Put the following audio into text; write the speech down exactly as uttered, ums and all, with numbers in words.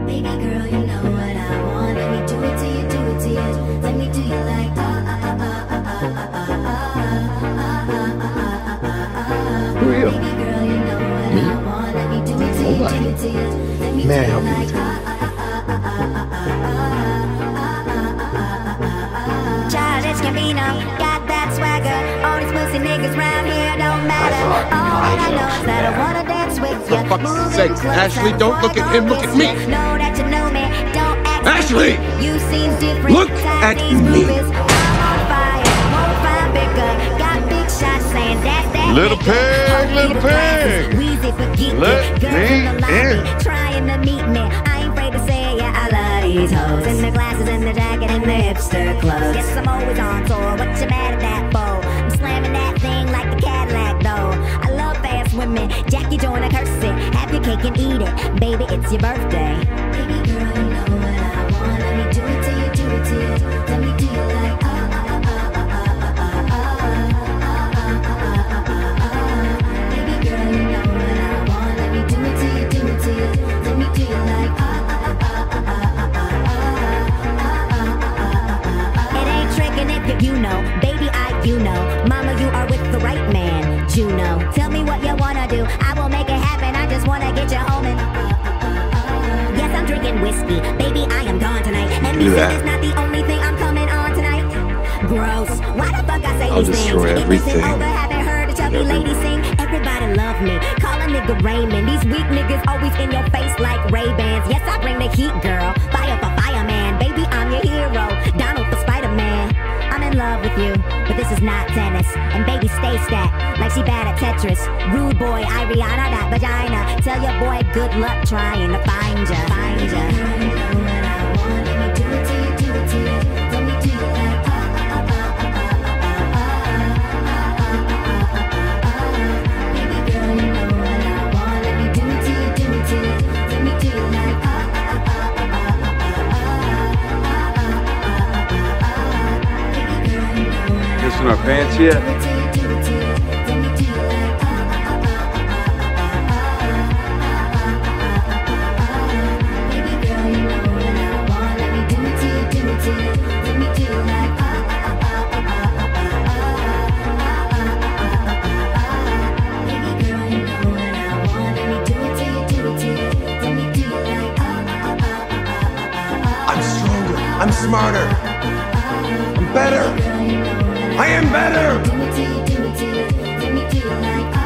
Baby girl, you know what I want. Let me do it to you, do it to you. Let me do you like ah ah ah ah ah ah ah ah ah ah. Who are you? Baby girl, you know what I want. Let me do it to you, do it to you. Let me do May I you help you like with ah ah ah ah ah. Childish Gambino, got that swagger. All these pussy niggas round here don't matter. All that I know is that I wanna dance with you. For fuck's sake, Ashley, don't look at him, look at me. Know that you know me, don't act Ashley! You seem different. Look at me. I'm on fire, won't find bigger. Got big shots saying that that Little pig, little pig. Weezy for geeky. Let Girls me in the lobby in. trying to meet me. I ain't afraid to say yeah, I love these hoes. In the glasses, in the jacket, and the hipster clothes. Guess I'm always on tour. What you mad at that for? I'm slamming that thing like a Cadillac though. I love fast women. Jackie Joyner curse it. Have your cake and eat it. Baby, it's your birthday. Baby girl, you know what I want. Let me do it to you, do it to you. Let me do you like ah ah ah ah ah ah ah ah. Baby girl, you know what I want. Let me do it to you, do it to you. Let me do you like ah ah ah ah ah ah. It ain't tricking if you, you know. Baby, I, you know. Mama, you are with the right man. Juno, tell me what you wanna do. I will make it happen. I just wanna get you home and yes, I'm drinking whiskey. Baby, I am gone tonight. And Do this that. is not the only thing I'm coming on tonight. Gross. Why the fuck I say I'll these destroy things? everything. If it's over, haven't heard a chubby Every- lady sing. Everybody love me. Call a nigga Raymond. These weak niggas always in your face like Ray-Bans. Yes, I bring the heat, girl. Fire for fireman. Baby, I'm your hero. Donald for Spider-Man. I'm in love with you, but this is not tennis. And baby, stay stat like she bad at Tetris. Rude boy, Ariana, that vagina. Tell your boy good luck trying to find ya. Find ya. You know what I want. Let me do it to you, do it to you. Let me do you like ah ah ah ah ah ah. Baby girl, you know what I want. Let me do it to you, do it to you. Let me do you like ah ah ah ah ah. Baby girl, you know what I want. Kissing our pants yet? Do it to you, do it to you. Let me do you like ah ah ah ah. Baby girl, you know what I want. Let me do it to you, do it to you. Let me do you like ah ah ah ah ah. Baby girl, you know what I want. Let me do it to you, do it to you. Let me do you like ah ah ah. I'm stronger. I'm smarter. I'm better. I am better. Do it to you, do it to you. Let me do you like ah